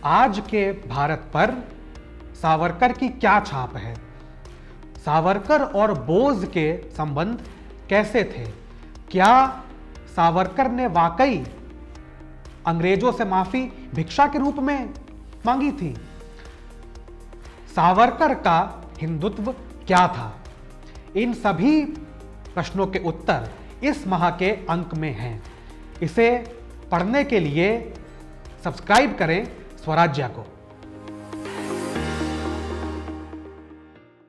आज के भारत पर सावरकर की क्या छाप है? सावरकर और बोस के संबंध कैसे थे? क्या सावरकर ने वाकई अंग्रेजों से माफी भिक्षा के रूप में मांगी थी? सावरकर का हिंदुत्व क्या था? इन सभी प्रश्नों के उत्तर इस माह के अंक में हैं। इसे पढ़ने के लिए सब्सक्राइब करें स्वराज्य को।